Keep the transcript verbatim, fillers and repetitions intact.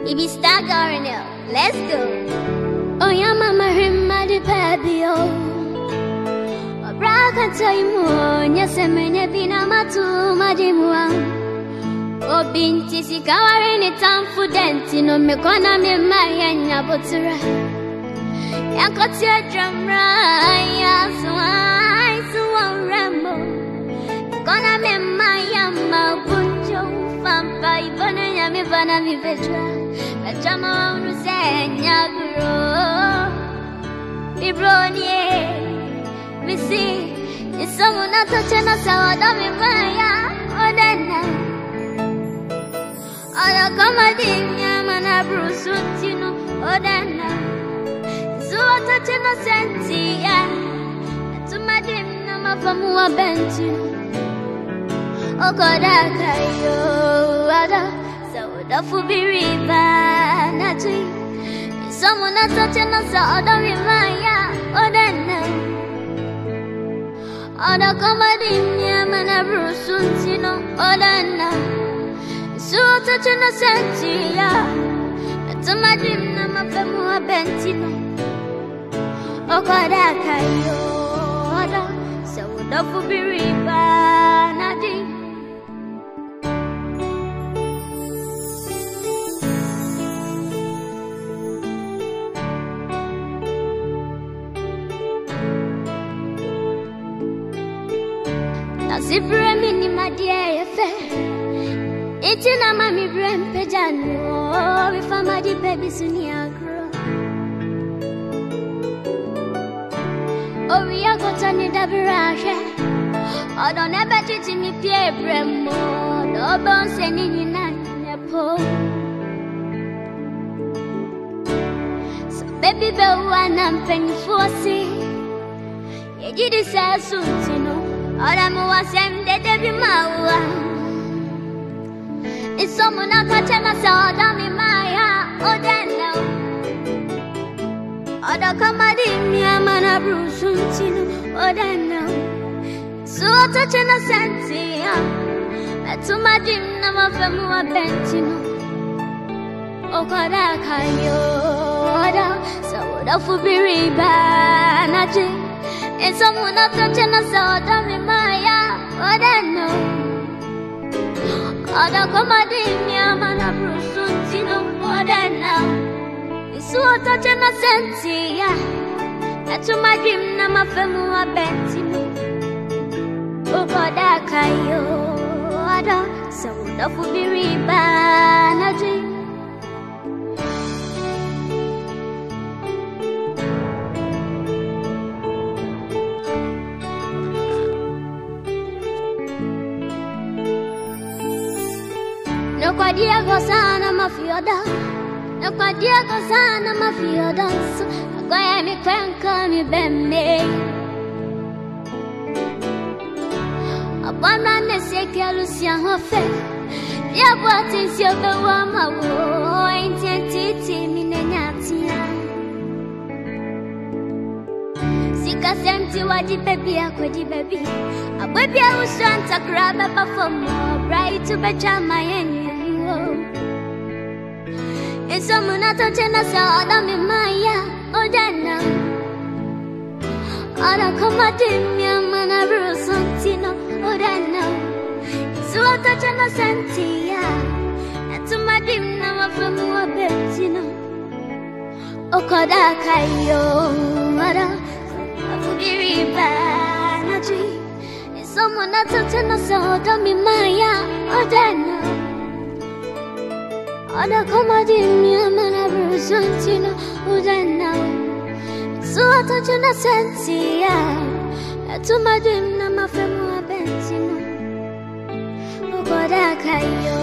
It be staggering now. Let's go. Oh yeah, mama, him my baby oh. Braka tell you more. Nyase menye bina matu majimwa. Oh binti si kawari ni tamfu denti no me kona me maya nyabotura. Yankoti a drumra ya swai suwa rambo. Kona me maya mabunjo fampa ibone nyame vana mi vetra. Chama unu senya bro, mi broniye, mi si, isomu na toche na sawada mi maya, odena. Oda kama dinya mana brusutino, odena. Zuwa toche na sentia, tuma dimna mafamu wa bentino. Okoda kayo, ada. The Fubiriba Nati. Someone not touching us all the Maya or then. Other comedy, Mana Brusuntino or then. So touching us, Sentia. To my dream, Namafamua Bentino. Okodakayo. So the Fubiriba Nati. Si bremi ni madie fe Itina mami brem pejano We fama di baby suni agro Ori agota ni dabirashe Odo nebe titi mi pie bremo Do bon se ni nina nepo So baby be wana mpenyi fosi Yejidi sa suntino Ora muwa sende debi mawa Isomu na kachema sa oda mi maya Odena Oda kamadi miyama na brusuntino Odena Suota chena sentia Metuma dimna mafemu wa bentino Okoda kayo Oda Sa oda fubiriba Naji And someone not touching us all down in Maya, what I know. Other comedy, Yamana Brusuntino, what I know. It's so touching us, Sentia. That's my dream, Namafemua Bentino. Okodakayo, Ada, so the Fubiriba, Naji. No kwadia gosana mafioda No kwadia gosana mafioda So Akwaya mi kwenka mi beme Abwana neseke alusia hofe Ya buati siyo bewa mawo Intientiti mine nyatia Sika senti wadi baby ya kwedi baby Abwebi ya usanta krabe pafomo Bright to bechama yenye It's someone not touching us all on me, Maya, or Dana. Ada comedy, Yamana Brusantino, or Dana. So I touch on a sentia. And to my dim now from a betino. Okodakayo, Mada, Fubiriba, Naji. It's someone not touching us all on me, Maya, or Dana. Oda comedy, Yamana Brusuntino, Udana. So I touch on a sentia. To my dream, Namafemua Bentino. Okodakayo.